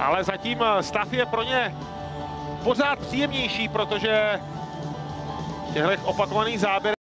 Ale zatím stav je pro ně pořád příjemnější, protože v těchto opakovaných záběrech